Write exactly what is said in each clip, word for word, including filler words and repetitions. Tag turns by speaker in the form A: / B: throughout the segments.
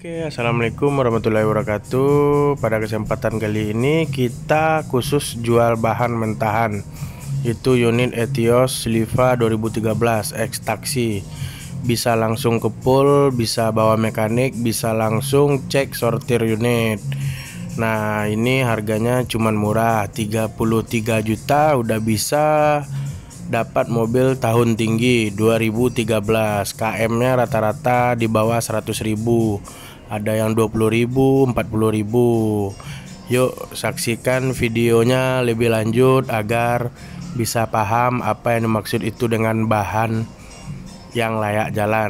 A: Oke, assalamualaikum warahmatullahi wabarakatuh. Pada kesempatan kali ini kita khusus jual bahan mentahan, itu unit Etios Liva dua ribu tiga belas X taksi. Bisa langsung ke pool, bisa bawa mekanik, bisa langsung cek sortir unit. Nah, ini harganya cuman murah, tiga puluh tiga juta udah bisa dapat mobil tahun tinggi dua ribu tiga belas. K M-nya rata-rata di bawah seratus ribu. Ada yang dua puluh ribu, empat puluh ribu. Yuk saksikan videonya lebih lanjut agar bisa paham apa yang dimaksud itu dengan bahan yang layak jalan.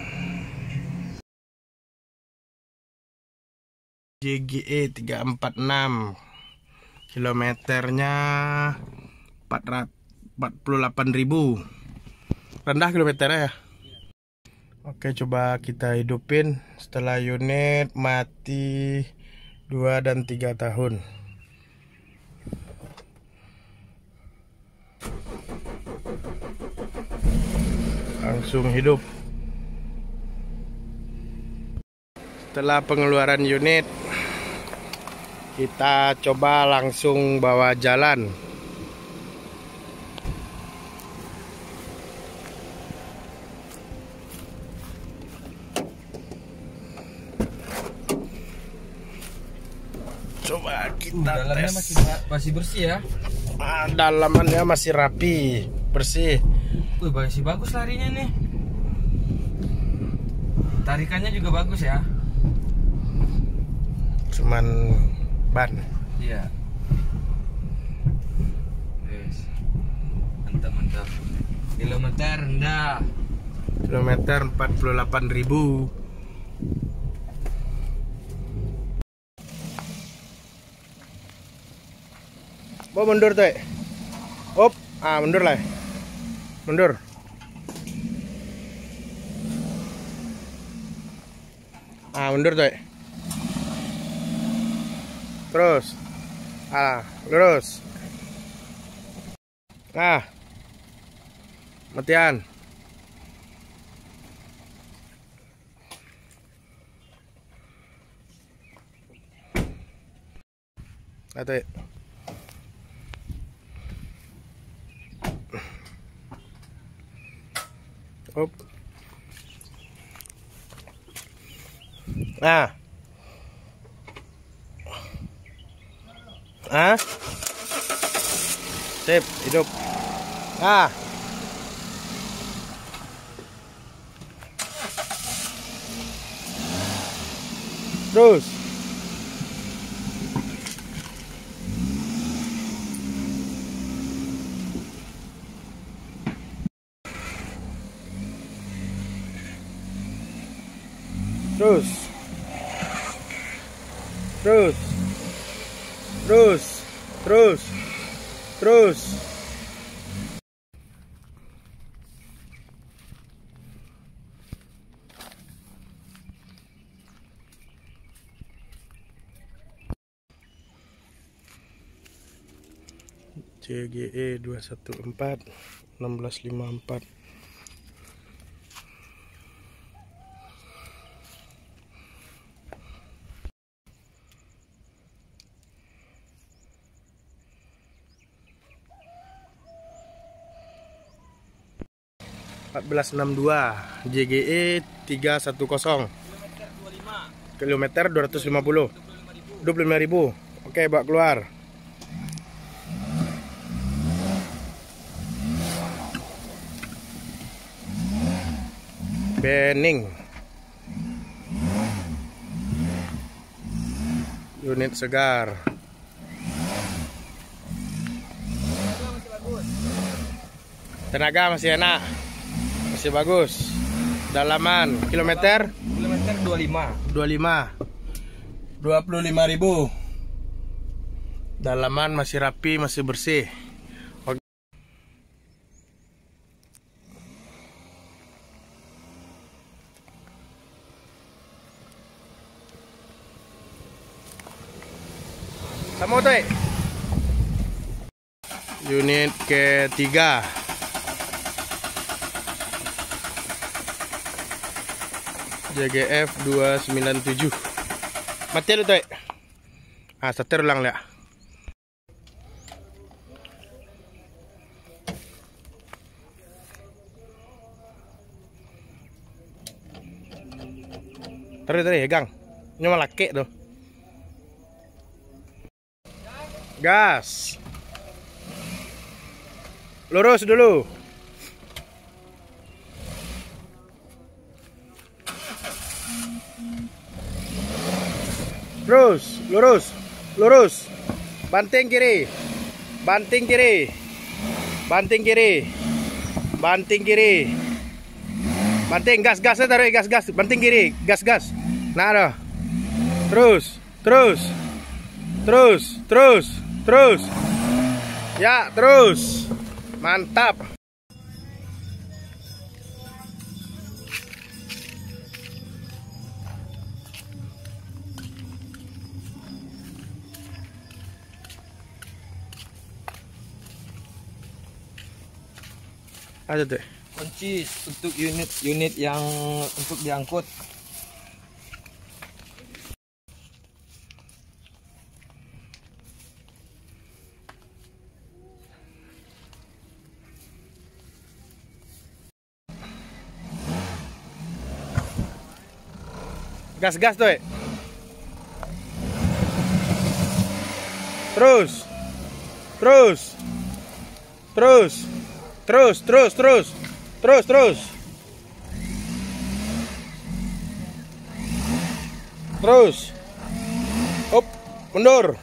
A: J G E tiga empat enam, kilometernya empat puluh delapan ribu. Rendah kilometernya ya. Oke, coba kita hidupin setelah unit mati dua dan tiga tahun. Langsung hidup. Setelah pengeluaran unit, kita coba langsung bawa jalan. Coba kita uh,
B: dalamnya
A: tes.
B: masih, masih bersih ya.
A: Ah, dalamannya masih rapi, bersih.
B: Wih, masih bagus larinya nih. Tarikannya juga bagus ya.
A: Cuman ban.
B: Iya. Yes. Mantap mantap. Kilometer rendah.
A: Kilometer empat puluh delapan ribu. Bawa mundur tuh. Op, ah mundur lah. Mundur. Ah mundur tuh. Terus. Ah, lurus. Ah. Matian. Ate. Op. Ah. Ah. Sip, hidup. Ah. Terus. Terus. Terus. Terus. Terus. Terus. J G E dua satu empat enam belas lima empat. empat belas enam dua J G E tiga satu nol. Kilometer dua ratus lima puluh. dua puluh lima ribu. Oke, bawa keluar. Bening. Unit segar. Tenaga masih enak. Masih bagus. Dalaman kilometer
B: Kilometer dua puluh lima.
A: dua puluh lima. dua puluh lima ribu. Dalaman masih rapi, masih bersih. Oke. Sama tuh. Unit ketiga. J G F dua sembilan tujuh. Mati lu tuh. Ah, setir ulang ya. Terus terus gang. Ini malah kek tuh. Gas. Lurus dulu. Terus, lurus, lurus. Banting kiri. Banting kiri. Banting kiri. Banting kiri. Banting gas gas taruh gas gas. Banting kiri, gas gas. Nah, dah. Terus, terus. Terus, terus, terus. Ya, terus. Mantap. Ada tuh.
B: Kunci untuk unit-unit yang untuk diangkut.
A: Gas-gas tuh. Terus. Terus. Terus. Terus, terus, terus. Terus, terus. Terus. Up, mundur.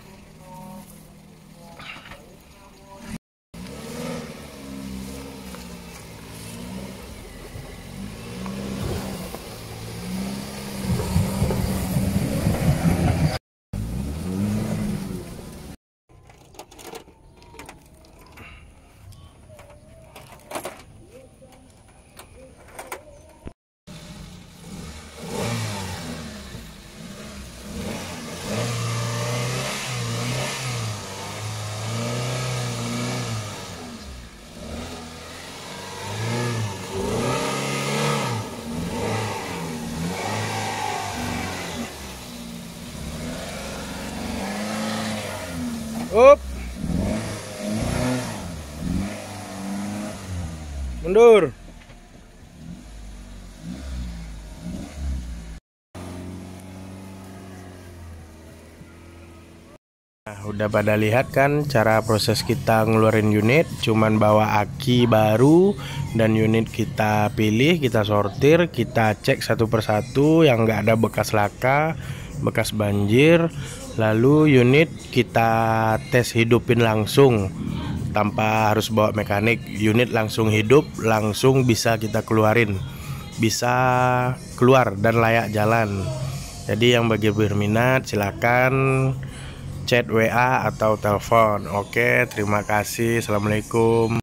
A: Up. Mundur. Nah, udah pada lihat kan cara proses kita ngeluarin unit, cuman bawa aki baru dan unit kita pilih, kita sortir, kita cek satu persatu yang nggak ada bekas laka, bekas banjir. Lalu unit kita tes hidupin langsung tanpa harus bawa mekanik. Unit langsung hidup, langsung bisa kita keluarin, bisa keluar dan layak jalan. Jadi yang bagi berminat silakan chat W A atau telepon. Oke, terima kasih. Assalamualaikum.